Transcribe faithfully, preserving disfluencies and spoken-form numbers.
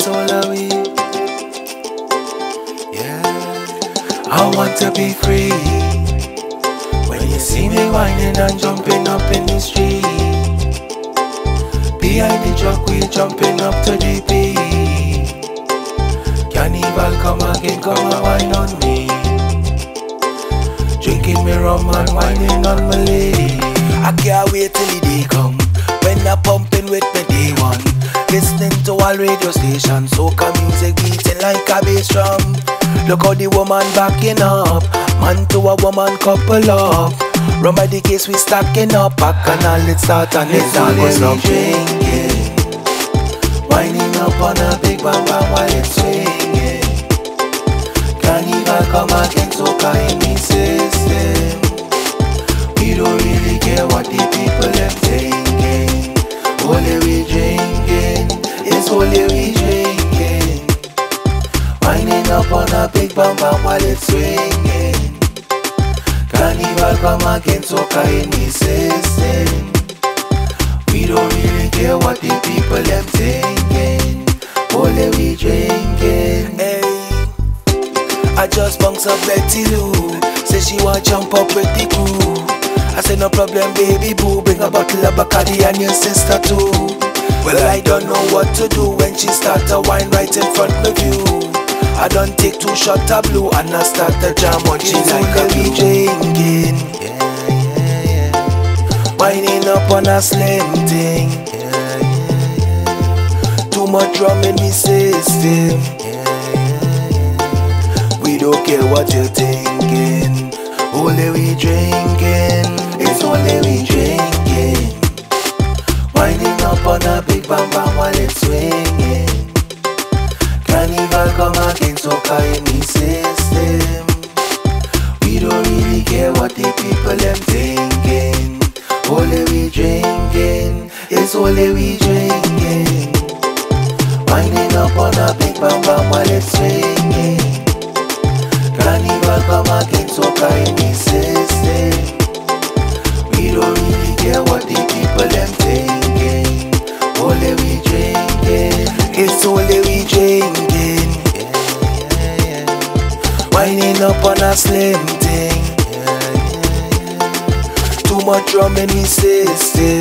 all of we. Yeah, I want to be free. When you see me whining and jumping up in the street, behind the truck we jumping up to the beat. Carnival come again, come and wine on me. Drinking me rum and whining on my lady. I can't wait till the day come when I pumping with me day one. Listening to all radio stations, soca music beating like a bass drum. Look how the woman backing up, man to a woman couple up. Run by the case we stacking up, back and all it start and it all goes up. Drinking, winding up on a big bang bang while it's swinging. Carnival come again, soca in the system. We don't really care what the people them thinking. Only we drinking, it's only we drinking. Winding up on a big bang bang while it's swinging. Carnival come again, soca in the system. We don't really care what the people them thinking. Only we drinking. Hey, I just bounce up Betty Lou. Say she want jump up with the crew. I say no problem baby boo. Bring a bottle of Bacardi and your sister too. Well I don't know what to do when she start to wine right in front of you. I don't take two shots of blue and I start to jam on she like a we drinking. Yeah, yeah, yeah. Winding up on a slim thing. Yeah, yeah, yeah. Too much rum in me system. Yeah, yeah, yeah. We don't care what you're thinking. Only we drinking. It's only we drinking. Winding up on a big bang bang while it's swinging. Carnival come again, soca in the system. We don't really care what the people them thinking. Only we drinking, it's only we drinking. Winding up on a big bang bang while it's swinging. Carnival come again, soca in the system. We don't really care what the people them thinking. Only we drinking, it's only we drinking. Yeah, yeah, yeah. Winding up on a slim thing. Yeah, yeah, yeah. Too much rum in the system.